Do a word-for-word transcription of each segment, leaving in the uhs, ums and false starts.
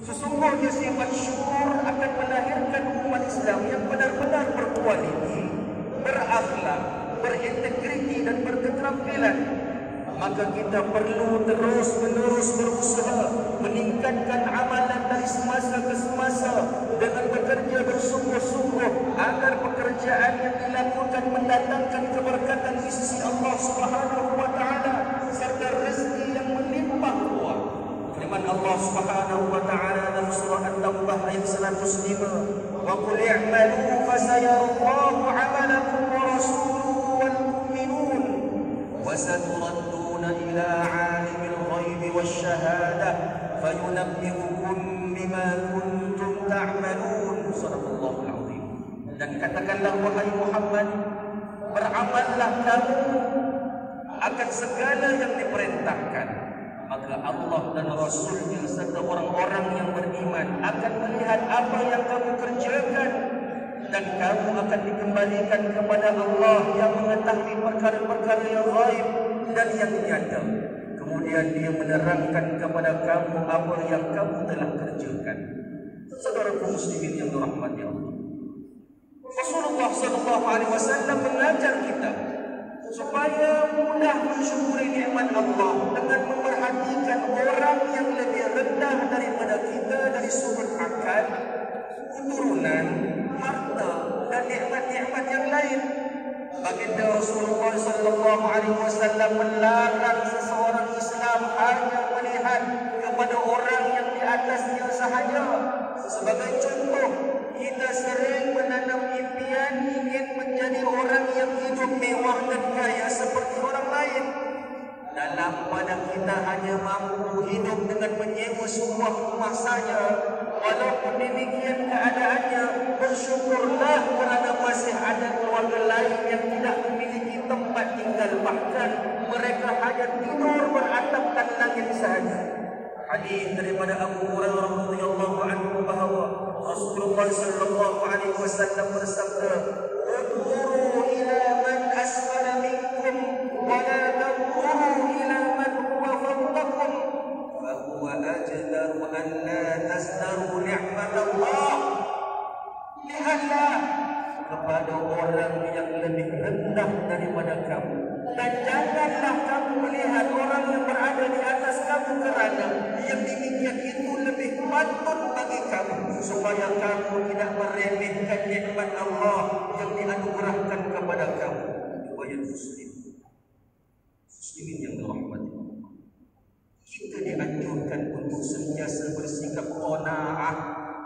Sesungguhnya sifat syukur akan melahirkan umat Islam yang benar-benar berkualiti, berakhlak, berintegriti dan berketerampilan. Maka kita perlu terus-menerus berusaha meningkatkan amalan dari semasa ke semasa dengan bekerja bersungguh-sungguh agar pekerjaan yang dilakukan mendatangkan keberkatan di sisi Allah Subhanahu wa taala serta rezeki yang melimpah ruah. Firman Allah Subhanahu wa taala dalam surah At-Taubah ayat seratus lima, "Wa qul i'malu fasayarallahu 'amalakum wa rasuluhu wal mu'minun wa saturadduna ila 'alimil ghaibi wasyhadah fayunabbi'ukum bima kuntum ta'malun." Sadaqallahul azim. Dan katakanlah wahai Muhammad, beramallah kamu akan segala yang diperintahkan, maka Allah dan Rasulnya serta orang-orang yang beriman akan melihat apa yang kamu kerjakan, dan kamu akan dikembalikan kepada Allah yang mengetahui perkara-perkara yang gaib dan yang nyata. Kemudian Dia menerangkan kepada kamu apa yang kamu telah kerjakan. Saudaraku muslimin yang dirahmati Allah, Rasulullah sallallahu alaihi wasallam mengajar kita supaya mudah mensyukuri nikmat Allah dengan memerhatikan orang yang lebih rendah daripada kita dari sudut akal, keturunan, harta dan nikmat-nikmat yang lain. Baginda Rasulullah sallallahu alaihi wasallam melarang seseorang Islam hanya melihat kepada orang yang di atasnya sahaja. Sebagai contoh, kita sering menanam impian ingin menjadi orang yang hidup mewah dan kaya seperti orang lain. Dalam pada kita hanya mampu hidup dengan menyewa sebuah rumah saja, walaupun demikian keadaannya, bersyukurlah kerana masih ada keluarga lain yang tidak memiliki tempat tinggal, bahkan mereka hanya tidur beratapkan langit saja. Hadis daripada Abu Hurairah radhiyallahu anhu bahawa Rasulullah sallallahu alaihi wasallam bersabda, "Unzuru ila man asfala minkum wa la tanzuru ila man huwa fawqakum, fa huwa ajdaru an la tazdaru ni'matallah." Lihatlah kepada orang yang lebih rendah daripada kamu, dan janganlah kamu melihat orang yang berada di atas kamu, kerana yang demikian itu lebih patut bagi kamu supaya kamu tidak meremehkan nikmat Allah yang dianugerahkan kepada kamu. Riwayat Muslim. Muslimin yang dirahmati Allah, kita dianjurkan untuk sentiasa bersikap qanaah.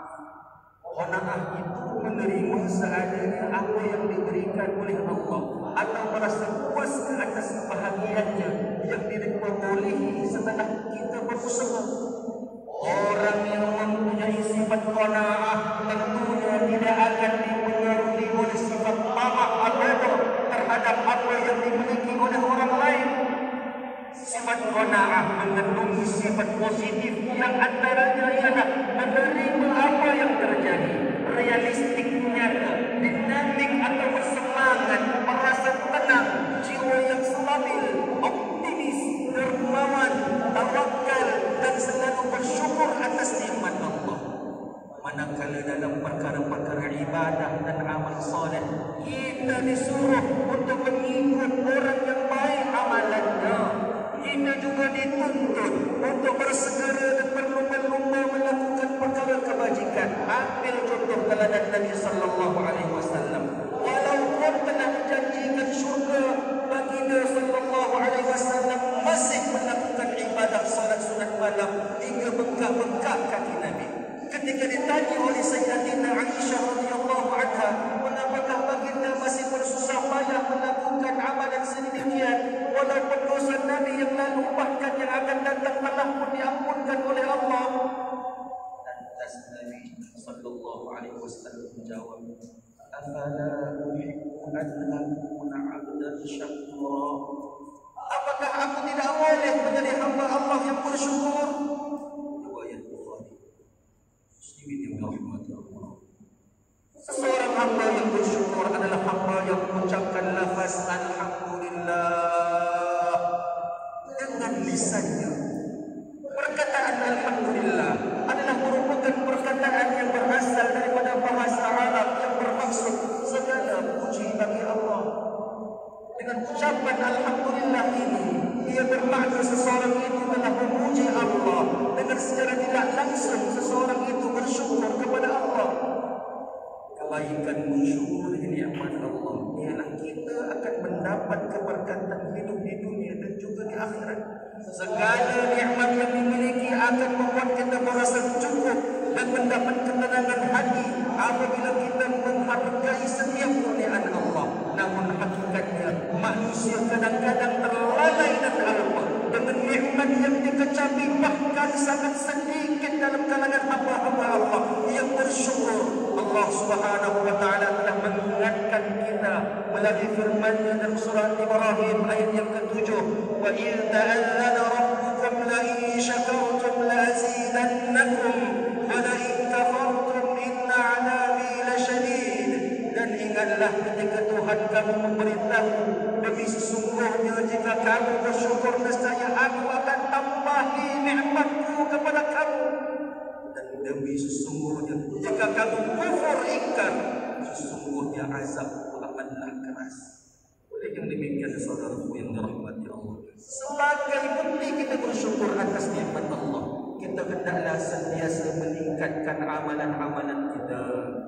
Qanaah itu menerima seadanya apa yang diberikan oleh Allah atau merasa puas ke atas kebahagiaannya yang diperolehi setelah kita berusaha. Orang yang mempunyai sifat qanaah tentunya tidak akan dipengaruhi oleh sifat tamak atau terhadap apa yang dimiliki oleh orang lain. Sifat qanaah mengandungi sifat positif yang antaranya ialah menerima apa yang terjadi, realistik, nyata, dinamik atau bersemangat, merasa tenang, jiwa yang stabil, optimis, dermawan, tawakal dan selalu bersyukur atas nikmat Allah. Manakala dalam perkara-perkara ibadah dan amal soleh kita disuruh untuk mengikut orang yang baik amalannya, kita juga dituntut untuk bersegera dan berlumba-lumba melakukan perkara kebajikan. Ambil contoh teladan Nabi sallallahu alaihi wasallam. Walaupun telah menjanjikan syurga, baginda sallallahu alaihi wasallam masih melakukan ibadah salat sunat malam hingga bengkak-bengkak kaki Nabi. Ketika ditanya oleh Sayyidatina Aisyah radhiyallahu anha, mengapakah baginda masih bersusah payah melakukan amalan sedemikian, walaupun dosa Nabi yang lalu bahkan yang akan datang malah pun diampunkan oleh Allah? Lantas Nabi sallallahu alaihi wasallam menjawab, "Afala uhibbu an akuna 'abdan syakura?" Apakah aku tidak boleh menjadi hamba Allah yang bersyukur? Riwayat Bukhari. Muslimin yang dirahmati Allah, seseorang hamba yang bersyukur adalah hamba yang mengucapkan lafaz alhamdulillah dengan lisannya. Perkataan alhamdulillah adalah merupakan kebaikan mensyukuri nikmat Allah ialah kita akan mendapat keberkatan hidup di dunia dan juga di akhirat. Segala nikmat yang dimiliki akan membuat kita merasa cukup dan mendapat ketenangan hati apabila kita menghargai setiap kurniaan Allah. Namun hakikatnya manusia kadang-kadang terlalai dan lupa dengan nikmat yang dikecapi, bahkan sangat sedikit dalam kalangan hamba-hamba Allah yang bersyukur. Allah Subhanahu wa taala telah mengingatkan kita melalui firman-Nya dalam surah Ibrahim ayat yang ketujuh, wa idh ta'allana rabbukum la in syakartum la azidannakum wa la in kafartum inna 'adzabi lasyadid. Dan ingatlah ketika Tuhan kamu memberitahu, demi sesungguhnya jika kamu bersyukur nescaya aku akan tambahi nikmatku kepada kamu, dan demi sesungguhnya jika kamu kufur ingkar, sesungguhnya azabku akanlah keras. Oleh yang demikian saudaraku yang dirahmati Allah, sebagai bukti kita bersyukur atas nikmat Allah, kita hendaklah sentiasa meningkatkan amalan-amalan kita,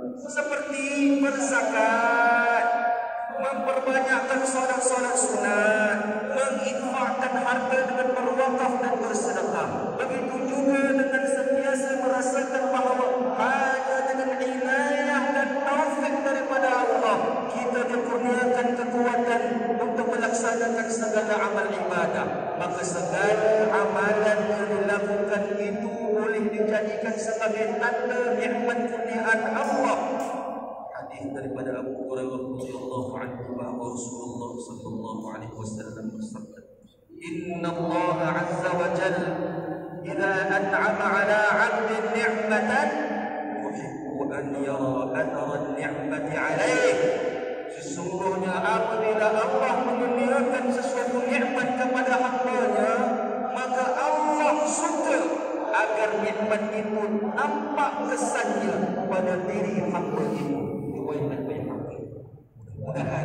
seperti berzakat, memperbanyakkan solat-solat sunat, menginfakkan harta dengan berwakaf dan bersedekah. Begitu juga dengan sentiasa merasakan bahawa hanya dengan inayah dan taufik daripada Allah kita dikurniakan kekuatan untuk melaksanakan segala amal ibadah. Maka segala amalan yang dilakukan itu boleh dijadikan sebagai tanda nikmat kurniaan Allah. Hadis daripada Abu Hurairah radhiyallahu anhu bahwa Rasulullah sallallahu alaihi wasallam bersabda, "Inna Allah 'azza wa jalla idza an'ama 'ala 'abdin ni'matan yuhibbu an yara athara an-ni'mati 'alaihi." Sesungguhnya apabila Allah menurunkan sesuatu nikmat kepada hamba-Nya, maka Allah suka agar nikmat itu nampak kesannya pada diri hamba itu. Mudah-mudahan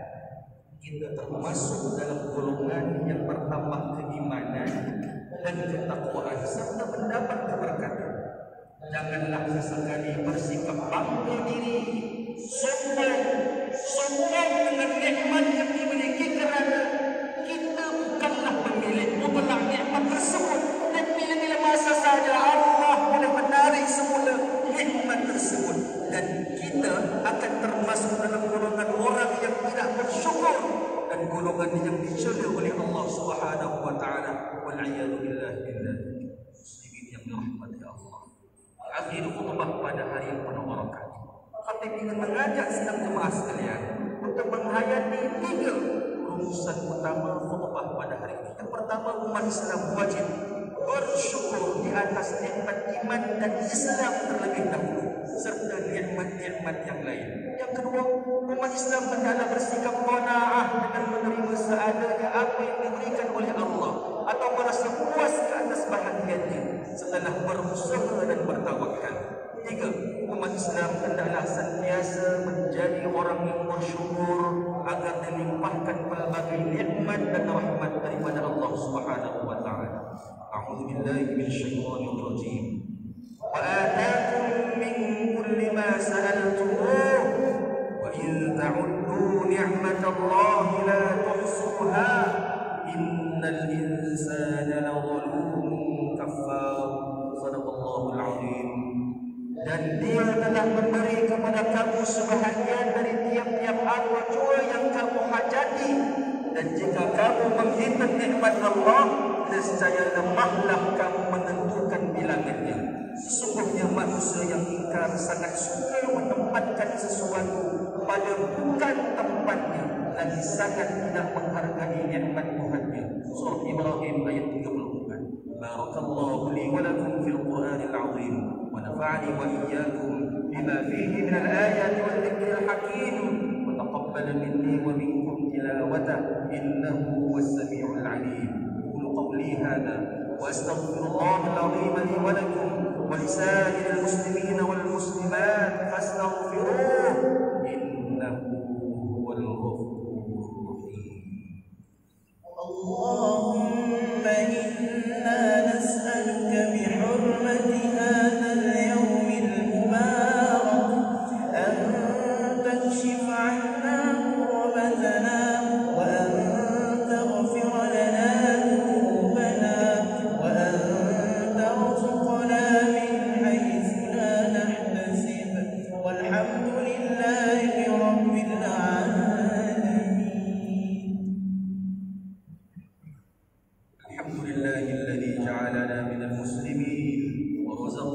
kita termasuk dalam golongan yang bertambah keimanan dan ketakwaan serta mendapat keberkatan. Janganlah sesekali bersikap bangga diri, sombong, sombong dengan nikmat yang dimiliki kerana kita bukanlah pemilik mutlak nikmat tersebut, dan bila-bila masa saja Allah boleh menarik semula nikmat tersebut, dan kita akan termasuk dalam golongan orang yang tidak bersyukur dan golongan yang dicela oleh Allah Subhanahu wa taala. Wal a'yadu billahi billahi. Muslimin yang dirahmati Allah, akhir khutbah pada hari yang penuh barakat, khatib ingin mengajak sidang jemaah sekalian untuk menghayati tiga rumusan utama khutbah pada hari ini. Yang pertama, umat Islam wajib bersyukur di atas nikmat iman dan Islam terlebih dahulu, serta nikmat-nikmat yang lain. Yang kedua, umat Islam hendaklah bersikap qanaah dengan menerima seadanya apa yang diberikan oleh Allah, atau merasa puas ke atas bahagiannya setelah berusaha dan bertawakal. Tiga, umat Islam hendaklah sentiasa menjadi orang yang bersyukur agar dilimpahkan pelbagai nikmat dan rahmat daripada Allah Subhanahu wa taala. A'udzu billahi minasyaitonir rajim. Wa ataakum min kulli ma sa'altumuh wa in ta'uddu ni'matallahi la tuhsuha innal insana lazalumun kafar. Sadaqallahul azim. Dan Dia telah memberi kepada kamu sebahagian dari tiap-tiap apa jua yang kamu hajati, dan jika kamu menghitung nikmat Allah, nescaya lemahlah kamu menentukan bilangannya. Sesungguhnya manusia yang ingkar sangat suka menempatkan sesuatu pada bukan tempatnya, lagi sangat tidak menghargai nikmat Tuhannya. Surah Ibrahim ayat tiga puluh empat. Barakallahu li wa lakum fil Qur'anil 'azim wa nafa'ani wa iyyakum bima fihi min al-ayati wal dhikril hakim wa taqabbal minni wa minkum tilawatahu innahu huwas sami'ul 'alim. Qulu qawli hadha wa astaghfirullahal 'azim li wa lakum wa lisa'iril muslimina wal muslimat fastaghfiruhu innahu huwal ghafurur rahim. Allahumma inna nas'aluka bihurmati hadzal yawmil mubarak an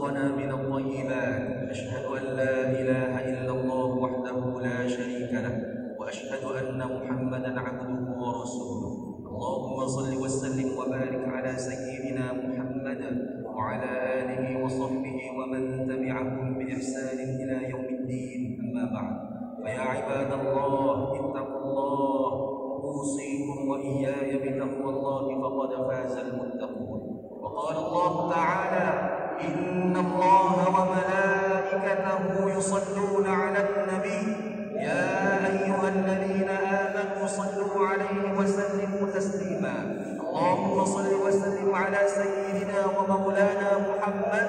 ورزقنا من الطيبات. أشهد أن لا إله إلا الله وحده لا شريك له، وأشهد أن محمدا عبده ورسوله. اللهم صل وسلم وبارك على سيدنا محمد وعلى آله وصحبه ومن تبعهم بإحسان إلى يوم الدين. أما بعد، فيا عباد الله اتقوا الله، أوصيكم وإياي بتقوى الله فقد فاز المتقون. وقال الله تعالى: إن الله وملائكته يصلون على النبي يا أيها الذين آمنوا صلوا عليه وسلموا تسليما. اللهم صل وسلم على سيدنا ومولانا محمد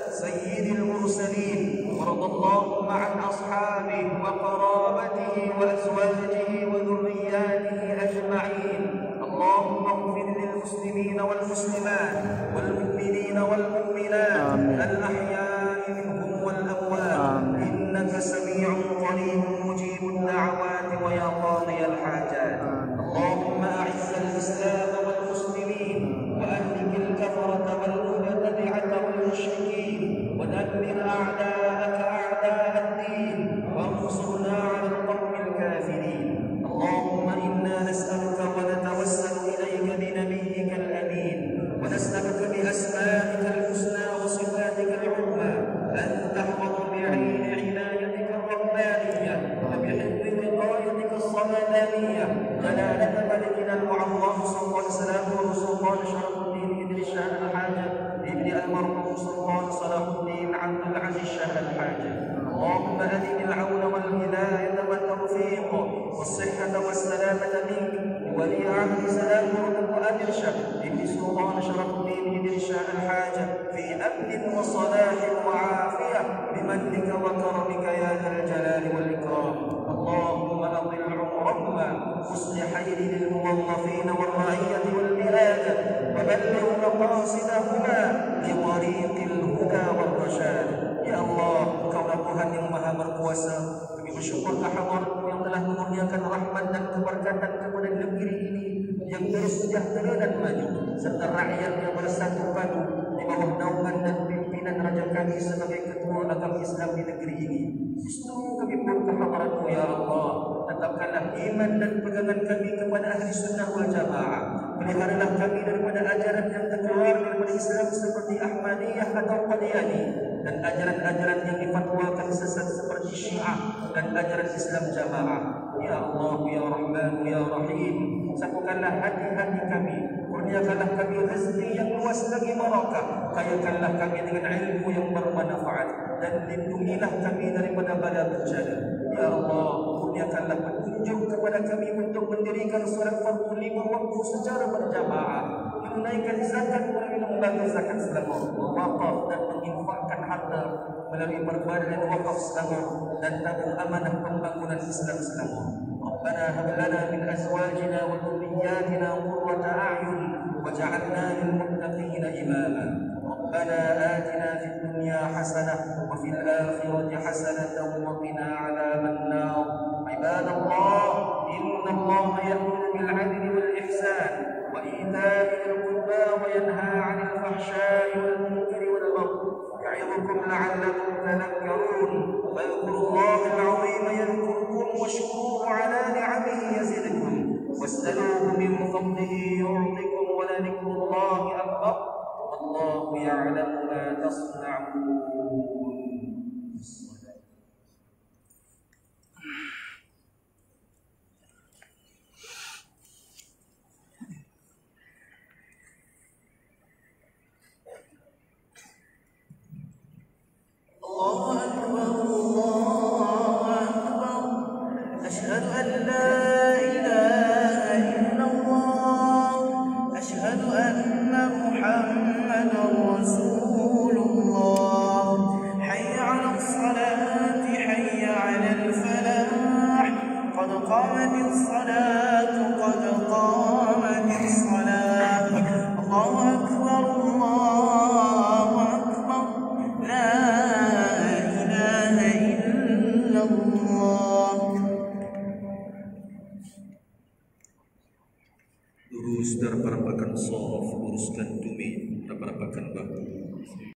سيد المرسلين، وارض اللهم عن أصحابه وقرابته وأزواجه وذرياته أجمعين. اللهم اغفر للمسلمين والمسلمات والمؤمنين والمؤمنات الأحياء منهم والأموات، إنك سميع قريب مجيب الدعوات ويا قاضي الحاجات. اللهم أعز الإسلام والمسلمين وأهلك الكفرة والمبتدعة والمشركين، ودمر أعداءك أعداء الدين، وانصرنا على القوم الكافرين. اللهم إنا نسألك ونتوسل إليك بنبيك الأمين، ونسألك بأسمائك الحسنى وصفاتك العلى أن تحفظ بعين عنايتك الربانية وبحفظ وقايتك الصمدانية جلالة ملكنا المعظم سلطان سلام وسلطان شرف الدين إدريس شاه الحاجة ابن المرحوم سلطان صلاح الدين عبد العزيز شاه الحاجة. اللهم أدم العون والهداية والتوفيق والصحة والسلامة منك ولي عهد سلام مرتب أمير شاه ابن سلطان شرف الدين إدريس شاه الحاجة في أمن وصلاح وعافية بمنك وكرمك يا ذا الجلال والإكرام. اللهم أطل عمرهما مصلحين للموظفين والرعية والبلاد، وبلغ مقاصدهما بطريق الهدى والرشاد. Ya Allah, Kaulah Tuhan yang Maha Berkuasa. Kami bersyukur kehadirat-Mu yang telah menurunkan rahmat dan keberkatan kepada negeri ini yang terus sejahtera dan maju, serta rakyat yang bersatu padu di bawah naungan dan pimpinan Raja kami sebagai ketua agama Islam di negeri ini. Justru kami pun kehadirat-Mu ya Allah, tetapkanlah iman dan pegangan kami kepada ahli sunnah wal jamaah. Peliharalah kami daripada ajaran yang terkeluar daripada Islam seperti Ahmadiyah atau Qadiani, dan ajaran-ajaran yang difatwakan sesat seperti Syiah dan ajaran Islam jamaah. Ya Allah, ya Rahman, ya Rahim, satukanlah hati-hati kami, kurniakanlah kami rezeki yang luas lagi barakah, kayakanlah kami dengan ilmu yang bermanfaat, dan lindungilah kami daripada bala bencana. Ya Allah, kurniakanlah petunjuk kepada kami untuk mendirikan solat fardu lima waktu secara berjamaah, menunaikan zakat melalui lembaga zakat selama, wakaf dan menginfakkan harta melalui perbadan wakaf selama, dan tabung amanah pembangunan Islam selama. Rabbana hab lana min azwajina wa dhurriyyatina qurrata a'yun waj'alna lil muttaqina imama. Rabbana atina fid dunya hasanah wa fil akhirati hasanatan wa qina 'adzaban nar. Ibadallah, inna Allaha ya'muru bil 'adli wal ihsan wa ita'i dhil qurba wa yanha 'anil fahsya'i wal munkari wal baghi ya'idukum la'allakum tadhakkarun. Fadhkurullaha al-'azima yadhkurkum washkuruhu 'ala ni'amihi yazidkum was'aluhu min fadlihi yu'tikum wa la dhikrullahi akbar. Wallahu ya'lamu ma tasna'un. الله أكبر الله أكبر أشهد أن لا إله إلا الله أشهد أن محمدا رسول الله حي على الصلاة حي على الفلاح قد قامت الصلاة قد قامت الصلاة الله أكبر الله أكبر لا إله إلا الله. Lurus dan parapakan sof, luruskan tumit dan parapakan bahu.